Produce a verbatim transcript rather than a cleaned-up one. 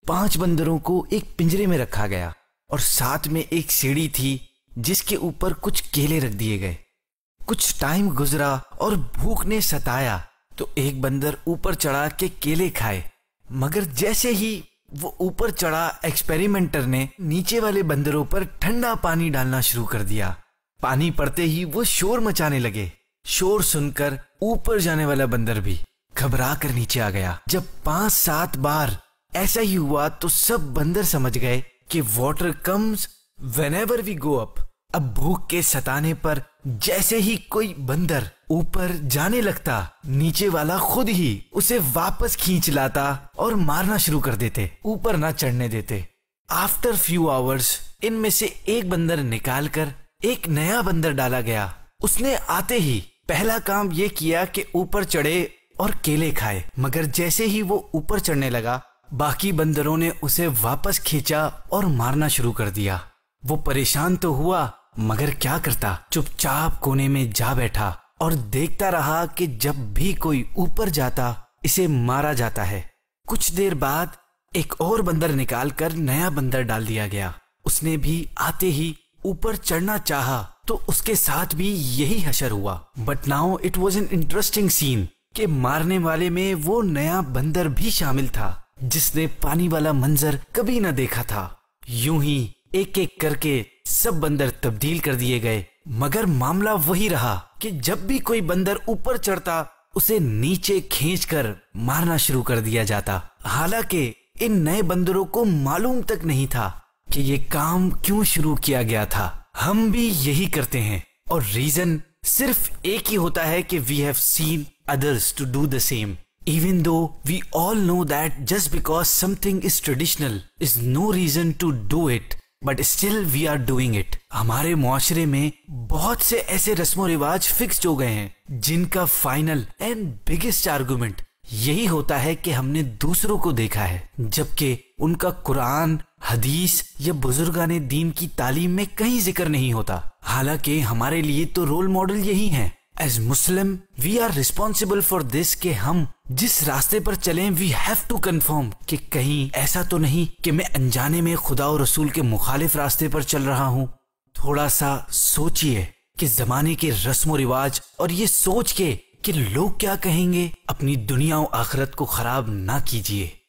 पांच बंदरों को एक पिंजरे में रखा गया और साथ में एक सीढ़ी थी जिसके ऊपर कुछ केले रख दिए गए। कुछ टाइम गुजरा और भूख ने सताया तो एक बंदर ऊपर चढ़ा के केले खाए, मगर जैसे ही वो ऊपर चढ़ा एक्सपेरिमेंटर ने नीचे वाले बंदरों पर ठंडा पानी डालना शुरू कर दिया। पानी पड़ते ही वो शोर मचाने लगे। शोर सुनकर ऊपर जाने वाला बंदर भी घबरा कर नीचे आ गया। जब पांच सात बार ऐसा ही हुआ तो सब बंदर समझ गए कि water comes whenever we go up. अब भूख के सताने पर जैसे ही कोई बंदर ऊपर जाने लगता, नीचे वाला खुद ही उसे वापस खींच लाता और मारना शुरू कर देते, ऊपर ना चढ़ने देते। आफ्टर फ्यू आवर्स इनमें से एक बंदर निकाल कर एक नया बंदर डाला गया। उसने आते ही पहला काम ये किया कि ऊपर चढ़े और केले खाए, मगर जैसे ही वो ऊपर चढ़ने लगा बाकी बंदरों ने उसे वापस खींचा और मारना शुरू कर दिया। वो परेशान तो हुआ मगर क्या करता, चुपचाप कोने में जा बैठा और देखता रहा कि जब भी कोई ऊपर जाता इसे मारा जाता है। कुछ देर बाद एक और बंदर निकालकर नया बंदर डाल दिया गया। उसने भी आते ही ऊपर चढ़ना चाहा तो उसके साथ भी यही हशर हुआ। But now it was an interesting scene कि मारने वाले में वो नया बंदर भी शामिल था जिसने पानी वाला मंजर कभी न देखा था। यूं ही एक एक करके सब बंदर तब्दील कर दिए गए, मगर मामला वही रहा कि जब भी कोई बंदर ऊपर चढ़ता उसे नीचे खींचकर मारना शुरू कर दिया जाता। हालांकि इन नए बंदरों को मालूम तक नहीं था कि ये काम क्यों शुरू किया गया था। हम भी यही करते हैं और रीजन सिर्फ एक ही होता है कि we have seen others to do the same. Even though we all know that just because something is traditional is no reason to do it, but still we are doing it. हमारे मुआशरे में बहुत से ऐसे रस्मो रिवाज fixed हो गए हैं जिनका फाइनल एंड बिगेस्ट आर्गुमेंट यही होता है कि हमने दूसरों को देखा है, जबकि उनका कुरान, हदीस या बुजुर्गाने दीन की तालीम में कहीं जिक्र नहीं होता। हालांकि हमारे लिए तो रोल मॉडल यही हैं। As Muslim, we are responsible for this कि हम जिस रास्ते पर चलें we have to confirm कि कहीं ऐसा तो नहीं कि मैं अनजाने में खुदा और रसूल के मुखालिफ रास्ते पर चल रहा हूँ। थोड़ा सा सोचिए कि जमाने के रस्म रिवाज और ये सोच के कि लोग क्या कहेंगे, अपनी दुनिया और आखिरत को खराब ना कीजिए।